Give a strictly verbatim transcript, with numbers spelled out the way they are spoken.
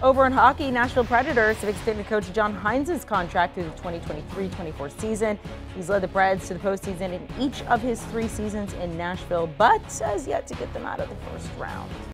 Over in hockey, Nashville Predators have extended coach John Hynes' contract through the twenty twenty-three twenty-four season. He's led the Preds to the postseason in each of his three seasons in Nashville, but has yet to get them out of the first round.